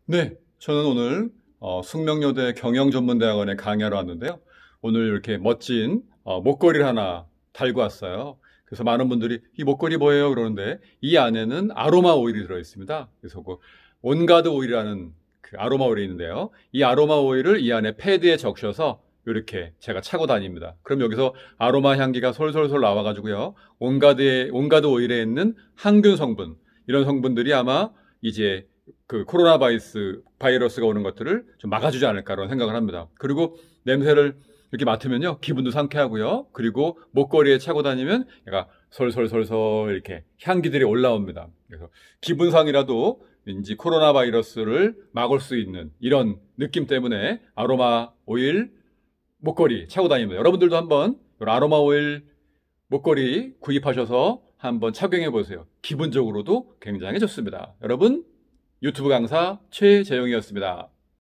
네, 저는 오늘 숙명여대 경영전문대학원에 강의하러 왔는데요. 오늘 이렇게 멋진 목걸이를 하나 달고 왔어요. 그래서 많은 분들이 이 목걸이 뭐예요? 그러는데 이 안에는 아로마 오일이 들어있습니다. 그래서 그 온가드 오일이라는 그 아로마 오일이 있는데요. 이 아로마 오일을 이 안에 패드에 적셔서 이렇게 제가 차고 다닙니다. 그럼 여기서 아로마 향기가 솔솔솔 나와가지고요. 온가드 오일에 있는 항균 성분, 이런 성분들이 아마 이제 그 코로나 바이러스가 오는 것들을 좀 막아주지 않을까라는 생각을 합니다. 그리고 냄새를 이렇게 맡으면요, 기분도 상쾌하고요. 그리고 목걸이에 차고 다니면 얘가 솔솔솔솔 이렇게 향기들이 올라옵니다. 그래서 기분상이라도 왠지 코로나 바이러스를 막을 수 있는 이런 느낌 때문에 아로마 오일 목걸이 차고 다닙니다. 여러분들도 한번 아로마 오일 목걸이 구입하셔서 한번 착용해 보세요. 기분적으로도 굉장히 좋습니다. 여러분, 유튜브 강사 최재용이었습니다.